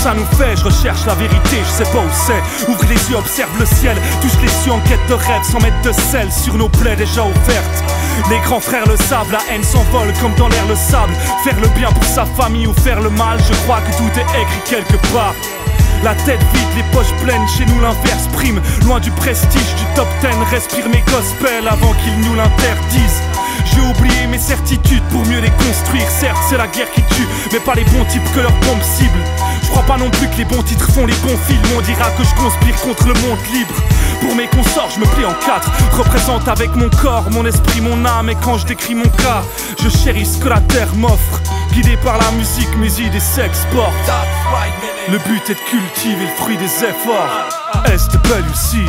ça nous fait? Je recherche la vérité, je sais pas où c'est. Ouvre les yeux, observe le ciel, touche les cieux en quête de rêve, sans mettre de sel sur nos plaies déjà offertes. Les grands frères le savent, la haine s'envole comme dans l'air le sable. Faire le bien pour sa famille ou faire le mal, je crois que tout est écrit quelque part. La tête vide, les poches pleines, chez nous l'inverse prime. Loin du prestige, du top 10, respire mes gospels avant qu'ils nous l'interdisent. J'ai oublié mes certitudes pour mieux les construire. Certes c'est la guerre qui tue, mais pas les bons types que leurs bombes ciblent. Je crois pas non plus que les bons titres font les bons films. On dira que je conspire contre le monde libre. Pour mes consorts je me plie en quatre. Représente avec mon corps, mon esprit, mon âme. Et quand je décris mon cas, je chéris ce que la terre m'offre. Guidé par la musique, mes idées s'exportent. Le but est de cultiver le fruit des efforts. SWC.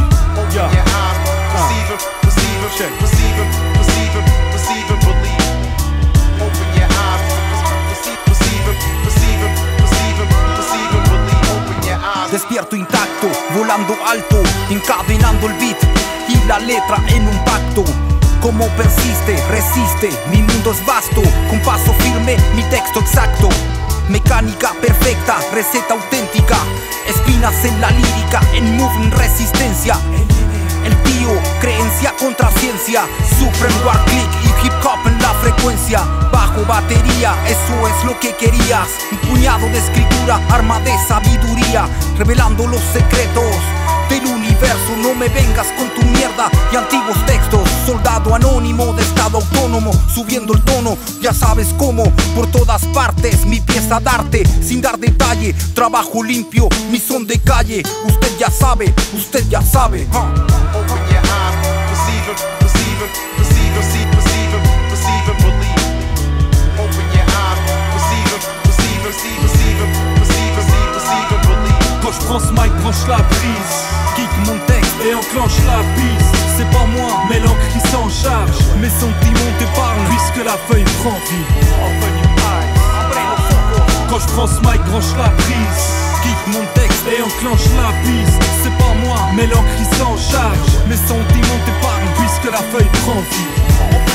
Despierto intacto, volando alto, encadenando el beat y la letra en un pacto. Como persiste, resiste, mi mundo es vasto, con paso firme, mi texto exacto. Mecánica perfecta, receta auténtica, espinas en la lírica, en move resistencia. El tío, creencia contra ciencia, Supreme War Click y hip hop en la frecuencia. Bajo batería, eso es lo que querías. Un puñado de escritura, arma de sabiduría, revelando los secretos del universo. No me vengas con tu mierda y antiguos textos. Soldado anónimo de estado autónomo, subiendo el tono, ya sabes cómo. Por todas partes, mi pieza d'arte, sin dar detalle. Trabajo limpio, mi son de calle. Usted ya sabe, usted ya sabe. Open your eyes, perceive it, perceive it, perceive it, perceive it, perceive it, believe. Open your eyes, perceive it, perceive it, perceive it, perceive it, perceive it, believe. Quand je prends ce mic, branche la prise, kick mon texte et enclenche la piste. C'est pas moi, mais l'encre qui s'en charge. Mes sentiments te parlent puisque la feuille prend vie. Open your eyes, Abre Los OJos. Quand je prends ce mic, branche la prise, kick mon texte et enclenche la piste. C'est pas moi, mais l'encre qui s'en charge. Mes sentiments te parlent puisque la feuille prend vie.